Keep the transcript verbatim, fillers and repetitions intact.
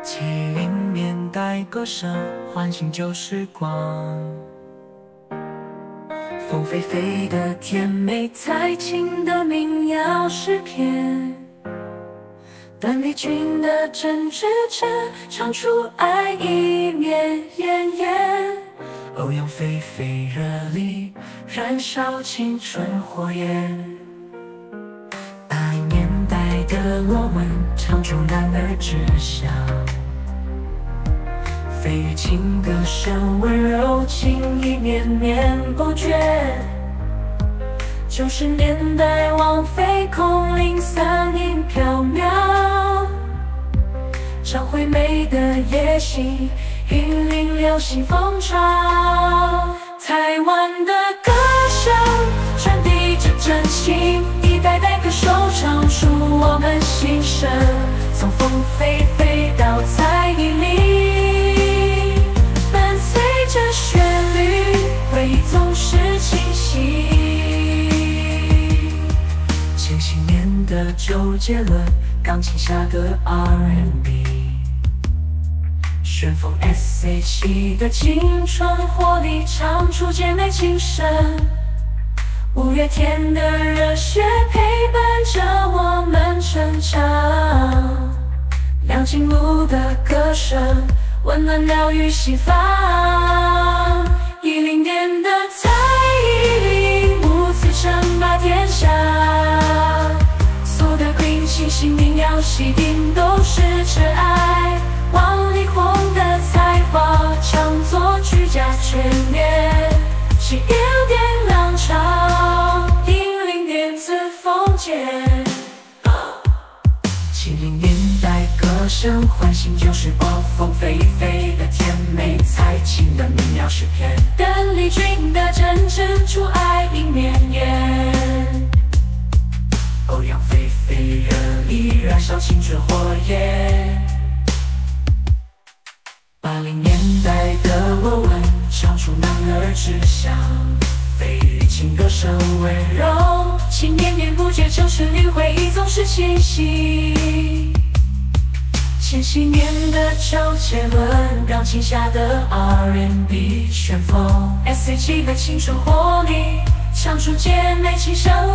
七零年代歌声唤醒旧时光，凤飞飞的甜美，才情的民谣诗篇，邓丽君的真挚真，唱出爱意绵延延。欧阳菲菲热力燃烧青春火焰，那年代的我们唱出男儿志向。费玉清歌声温柔情意绵绵不绝，九十年代王菲空灵嗓音飘渺，张惠妹的野心引领流行风潮。台湾的歌声传递着真情，一代代歌手唱出我们心声，从凤飞飞到蔡依林，伴随着旋律，回忆总是清晰。千禧年的周杰伦，钢琴下的 R and B， 旋风 S H E 的青春活力，唱出姐妹情深。五月天的热血陪伴着我们成长，梁静茹的歌声温暖疗愈心房。一零年的蔡依林五次称霸天下，所有的 Queen 新兴民谣细听都是真爱。王力宏的才华，唱作曲家全面，七零点浪潮，引领电子风间。七零年代歌声唤醒旧时光，凤飞飞的甜美，蔡琴的民谣诗篇，邓丽君的真挚出爱意绵延，欧阳菲菲热力燃烧青春火焰。八零年代的我们唱出男儿志向，费玉清歌声温柔情绵绵不绝，旧时女回忆总是清晰。千禧年的周杰伦，钢琴下的 R and B， 旋风 S H E 的青春活力，唱出姐妹情深。